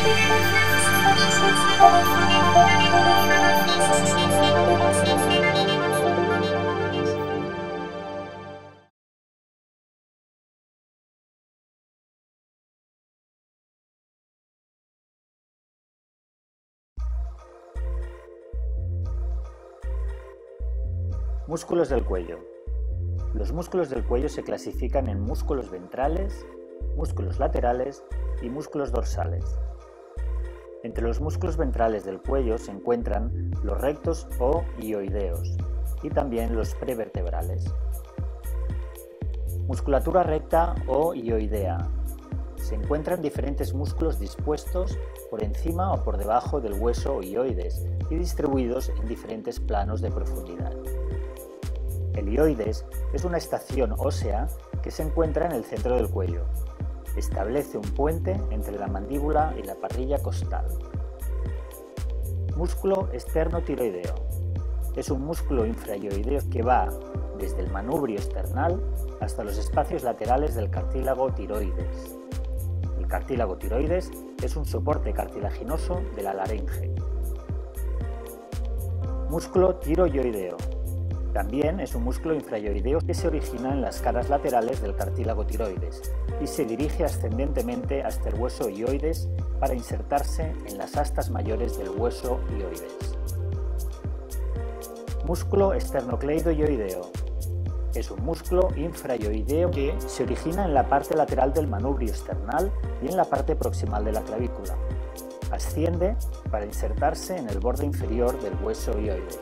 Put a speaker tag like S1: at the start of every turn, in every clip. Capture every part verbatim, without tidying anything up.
S1: Músculos del cuello. Los músculos del cuello se clasifican en músculos ventrales, músculos laterales y músculos dorsales. Entre los músculos ventrales del cuello se encuentran los rectos o hioideos y también los prevertebrales. Musculatura recta o hioidea. Se encuentran diferentes músculos dispuestos por encima o por debajo del hueso hioides y distribuidos en diferentes planos de profundidad. El hioides es una estación ósea que se encuentra en el centro del cuello. Establece un puente entre la mandíbula y la parrilla costal. Músculo esternotiroideo. Es un músculo infrahioideo que va desde el manubrio esternal hasta los espacios laterales del cartílago tiroides. El cartílago tiroides es un soporte cartilaginoso de la laringe. Músculo tiroideo. También es un músculo infrahioideo que se origina en las caras laterales del cartílago tiroides y se dirige ascendentemente hasta el hueso hioides para insertarse en las astas mayores del hueso hioides. Músculo esternocleidoioideo. Es un músculo infrahioideo que se origina en la parte lateral del manubrio esternal y en la parte proximal de la clavícula. Asciende para insertarse en el borde inferior del hueso hioides.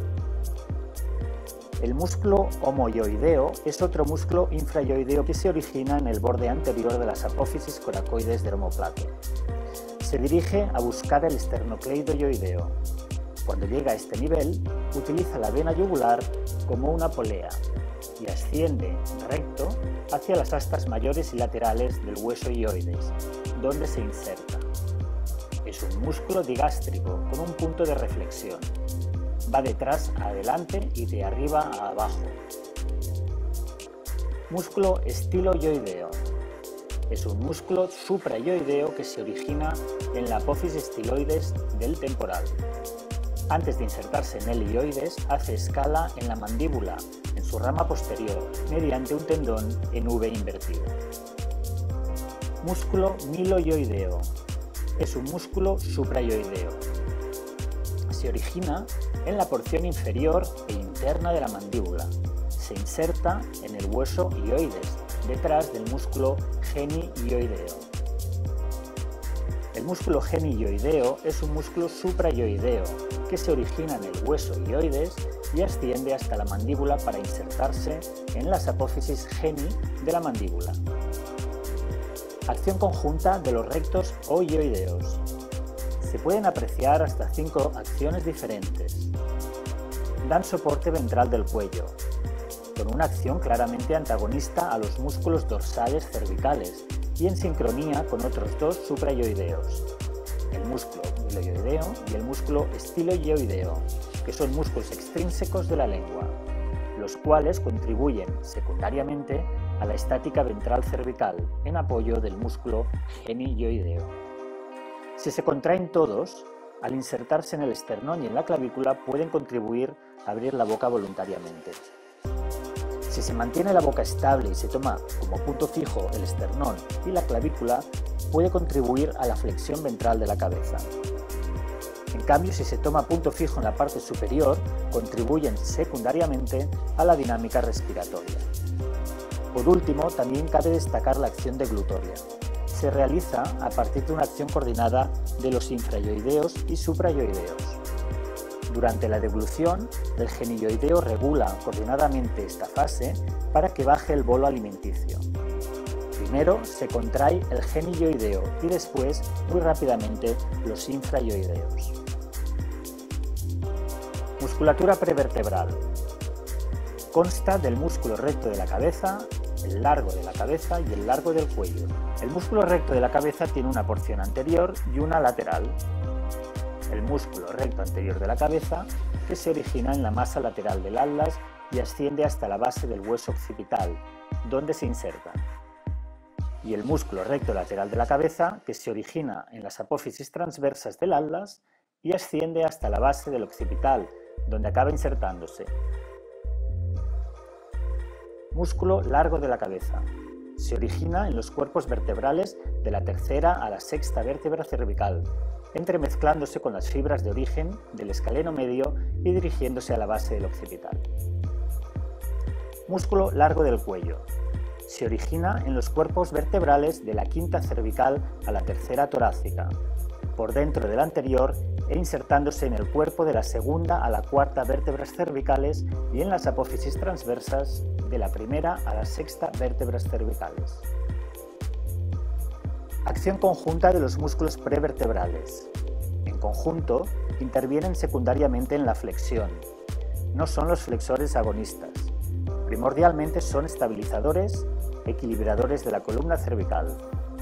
S1: El músculo homoioideo es otro músculo infrahioideo que se origina en el borde anterior de las apófisis coracoides del omóplato. Se dirige a buscar el esternocleidoioideo. Cuando llega a este nivel, utiliza la vena yugular como una polea y asciende recto hacia las astas mayores y laterales del hueso hioides, donde se inserta. Es un músculo digástrico con un punto de reflexión. Va de atrás a adelante y de arriba a abajo. Músculo estiloioideo. Es un músculo supraioideo que se origina en la apófisis estiloides del temporal. Antes de insertarse en el hioides, hace escala en la mandíbula, en su rama posterior, mediante un tendón en V invertido. Músculo miloioideo. Es un músculo supraioideo. Se origina en la porción inferior e interna de la mandíbula. Se inserta en el hueso hioides, detrás del músculo genioideo. El músculo genioideo es un músculo supraioideo que se origina en el hueso hioides y asciende hasta la mandíbula para insertarse en las apófisis geni de la mandíbula. Acción conjunta de los rectos o hioideos. Se pueden apreciar hasta cinco acciones diferentes. Dan soporte ventral del cuello, con una acción claramente antagonista a los músculos dorsales cervicales y en sincronía con otros dos supraioideos, el músculo miloioideo y el músculo estiloioideo, que son músculos extrínsecos de la lengua, los cuales contribuyen secundariamente a la estática ventral cervical en apoyo del músculo genioideo. Si se contraen todos, al insertarse en el esternón y en la clavícula pueden contribuir a abrir la boca voluntariamente. Si se mantiene la boca estable y se toma como punto fijo el esternón y la clavícula, puede contribuir a la flexión ventral de la cabeza. En cambio, si se toma punto fijo en la parte superior, contribuyen secundariamente a la dinámica respiratoria. Por último, también cabe destacar la acción deglutoria. Se realiza a partir de una acción coordinada de los infrahioideos y supraioideos. Durante la deglución, el genioideo regula coordinadamente esta fase para que baje el bolo alimenticio. Primero se contrae el genioideo y después, muy rápidamente, los infrahioideos. Musculatura prevertebral. Consta del músculo recto de la cabeza, el largo de la cabeza y el largo del cuello. El músculo recto de la cabeza tiene una porción anterior y una lateral. El músculo recto anterior de la cabeza, que se origina en la masa lateral del atlas y asciende hasta la base del hueso occipital, donde se inserta. y el músculo recto lateral de la cabeza, que se origina en las apófisis transversas del atlas y asciende hasta la base del occipital, donde acaba insertándose. Músculo largo de la cabeza. Se origina en los cuerpos vertebrales de la tercera a la sexta vértebra cervical, entremezclándose con las fibras de origen del escaleno medio y dirigiéndose a la base del occipital. Músculo largo del cuello. Se origina en los cuerpos vertebrales de la quinta cervical a la tercera torácica, por dentro del anterior e insertándose en el cuerpo de la segunda a la cuarta vértebras cervicales y en las apófisis transversas de la primera a la sexta vértebras cervicales. Acción conjunta de los músculos prevertebrales. En conjunto, intervienen secundariamente en la flexión. No son los flexores agonistas. Primordialmente son estabilizadores, equilibradores de la columna cervical.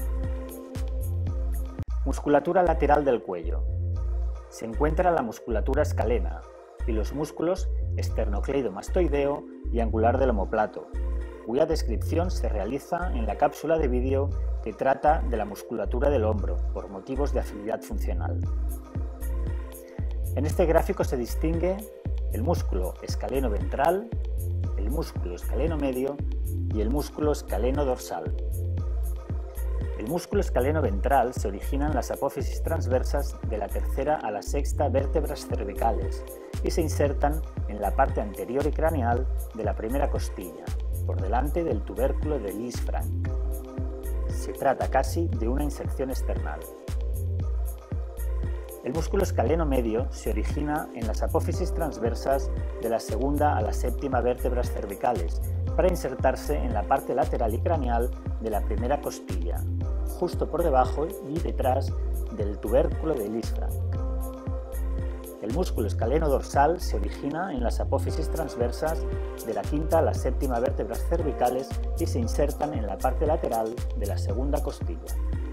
S1: Musculatura lateral del cuello. Se encuentra la musculatura escalena y los músculos esternocleidomastoideo y angular del omóplato, cuya descripción se realiza en la cápsula de vídeo que trata de la musculatura del hombro por motivos de afinidad funcional. En este gráfico se distingue el músculo escaleno ventral, el músculo escaleno medio y el músculo escaleno dorsal. El músculo escaleno ventral se origina en las apófisis transversas de la tercera a la sexta vértebras cervicales y se insertan en la parte anterior y craneal de la primera costilla, por delante del tubérculo de Lisfranc. Se trata casi de una inserción external. El músculo escaleno medio se origina en las apófisis transversas de la segunda a la séptima vértebras cervicales para insertarse en la parte lateral y craneal de la primera costilla, justo por debajo y detrás del tubérculo de Lisfranc. El músculo escaleno dorsal se origina en las apófisis transversas de la quinta a la séptima vértebras cervicales y se insertan en la parte lateral de la segunda costilla.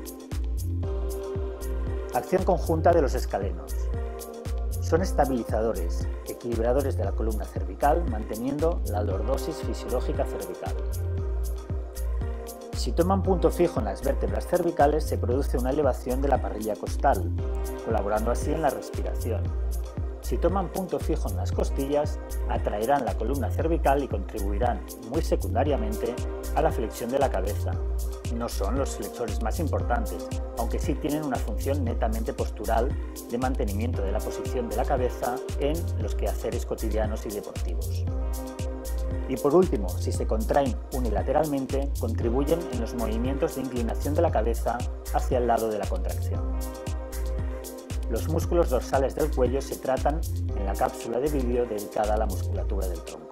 S1: Acción conjunta de los escalenos. Son estabilizadores, equilibradores de la columna cervical, manteniendo la lordosis fisiológica cervical. Si toman punto fijo en las vértebras cervicales, se produce una elevación de la parrilla costal, colaborando así en la respiración. Si toman punto fijo en las costillas, atraerán la columna cervical y contribuirán, muy secundariamente, a la flexión de la cabeza. No son los flexores más importantes, aunque sí tienen una función netamente postural de mantenimiento de la posición de la cabeza en los quehaceres cotidianos y deportivos. Y por último, si se contraen unilateralmente, contribuyen en los movimientos de inclinación de la cabeza hacia el lado de la contracción. Los músculos dorsales del cuello se tratan en la cápsula de vídeo dedicada a la musculatura del tronco.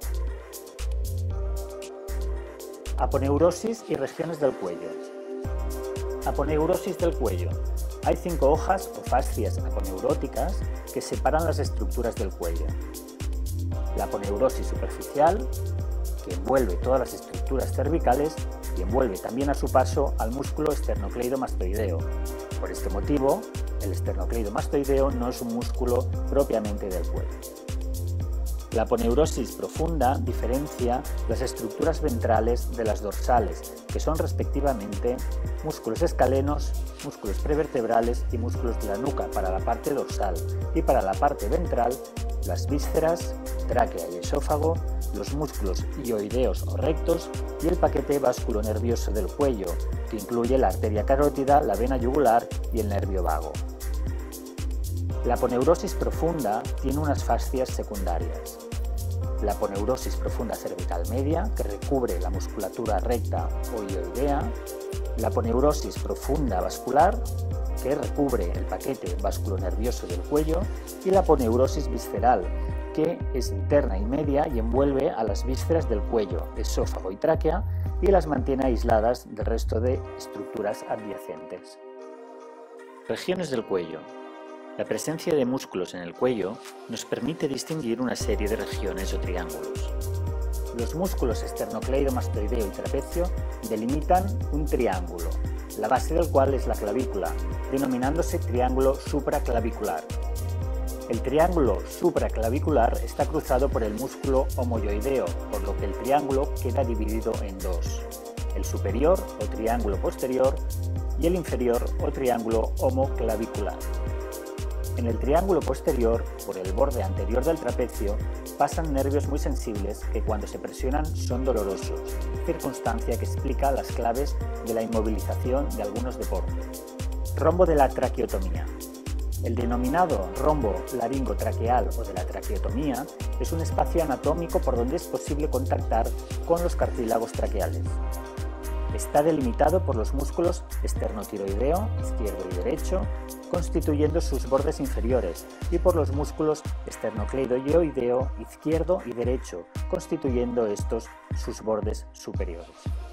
S1: Aponeurosis y regiones del cuello. Aponeurosis del cuello. Hay cinco hojas o fascias aponeuróticas que separan las estructuras del cuello. La aponeurosis superficial, que envuelve todas las estructuras cervicales y envuelve también a su paso al músculo esternocleidomastoideo. Por este motivo, el esternocleidomastoideo no es un músculo propiamente del cuello. La aponeurosis profunda diferencia las estructuras ventrales de las dorsales, que son respectivamente músculos escalenos, músculos prevertebrales y músculos de la nuca para la parte dorsal, y para la parte ventral, las vísceras, tráquea y esófago, los músculos hioideos o rectos y el paquete vasculonervioso del cuello, que incluye la arteria carótida, la vena yugular y el nervio vago. La aponeurosis profunda tiene unas fascias secundarias. La aponeurosis profunda cervical media, que recubre la musculatura recta o hioidea. La aponeurosis profunda vascular, que recubre el paquete vasculonervioso del cuello. Y la aponeurosis visceral, que es interna y media y envuelve a las vísceras del cuello, esófago y tráquea y las mantiene aisladas del resto de estructuras adyacentes. Regiones del cuello. La presencia de músculos en el cuello nos permite distinguir una serie de regiones o triángulos. Los músculos esternocleidomastoideo y trapecio delimitan un triángulo, la base del cual es la clavícula, denominándose triángulo supraclavicular. El triángulo supraclavicular está cruzado por el músculo homoyoideo, por lo que el triángulo queda dividido en dos. el superior o triángulo posterior y el inferior o triángulo homoclavicular. En el triángulo posterior, por el borde anterior del trapecio, pasan nervios muy sensibles que cuando se presionan son dolorosos, circunstancia que explica las claves de la inmovilización de algunos deportes. Rombo de la traqueotomía. El denominado rombo laringotraqueal o de la traqueotomía es un espacio anatómico por donde es posible contactar con los cartílagos traqueales. Está delimitado por los músculos esternotiroideo, izquierdo y derecho, constituyendo sus bordes inferiores, y por los músculos esternocleidoideo, izquierdo y derecho, constituyendo estos sus bordes superiores.